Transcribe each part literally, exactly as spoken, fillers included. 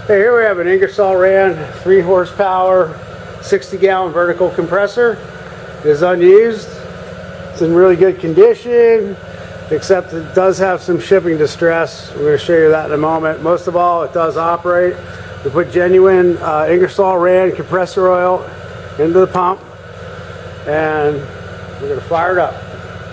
Hey, here we have an Ingersoll Rand three horsepower, sixty gallon vertical compressor. It is unused. It's in really good condition, except it does have some shipping distress. We're going to show you that in a moment. Most of all, it does operate. We put genuine uh, Ingersoll Rand compressor oil into the pump, and we're going to fire it up.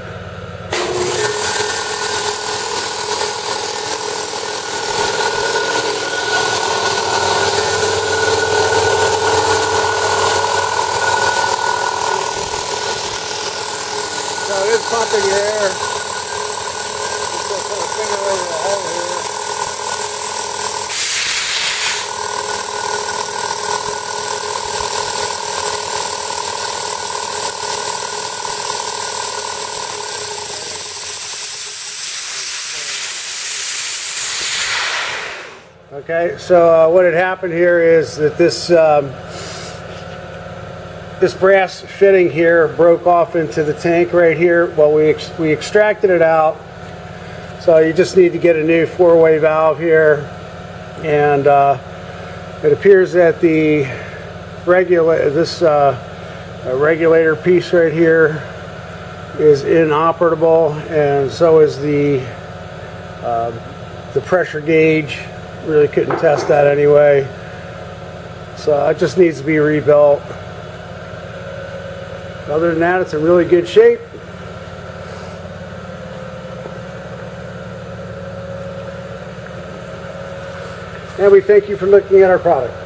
So it is pumping air. Just gonna put a finger over the hole here. Okay, so uh, what had happened here is that this um, This brass fitting here broke off into the tank right here. Well, we, ex we extracted it out. So you just need to get a new four-way valve here. And uh, it appears that the regula this uh, regulator piece right here is inoperable, and so is the, uh, the pressure gauge. Really couldn't test that anyway. So it just needs to be rebuilt. Other than that, it's in really good shape. And we thank you for looking at our product.